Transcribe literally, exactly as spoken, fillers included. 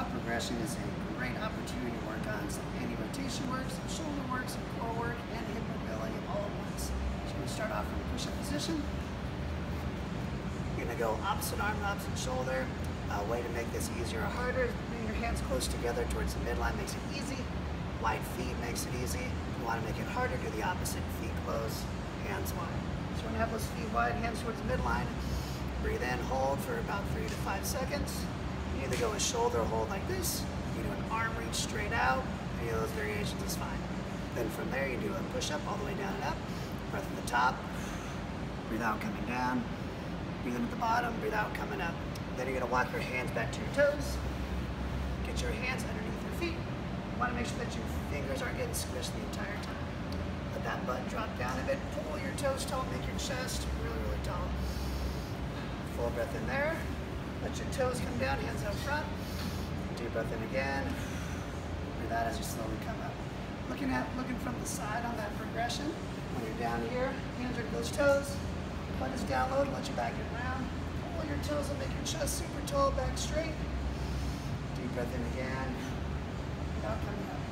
top progression is a great opportunity to work on some anti-rotation work, some shoulder work, some core work, and hip mobility all at once. So we start off from push-up position. You're going to go opposite arm, opposite shoulder. A way to make this easier or harder is bring your hands close together towards the midline, makes it easy. Wide feet makes it easy. If you want to make it harder, do the opposite. Feet close, hands wide. So we're going to have those feet wide, hands towards the midline. Breathe in, hold for about three to five seconds. You either go with shoulder hold like this, you do an arm reach straight out, any of those variations is fine. Then from there you do a push-up all the way down and up, breath at the top, breathe out coming down, breathe in at the bottom, breathe out coming up. Then you're gonna walk your hands back to your toes, get your hands underneath your feet. You wanna make sure that your fingers aren't getting squished the entire time. Let that butt drop down a bit, pull your toes tall, make your chest really, really tall. Full breath in there. Let your toes come down, hands out front. Deep breath in again. Breathe out as you slowly come up. Looking at, looking from the side on that progression. When you're down here, hands are to those toes. Butt is down low to let your back get round. Pull your toes and make your chest super tall, back straight. Deep breath in again. Breathe out, coming up.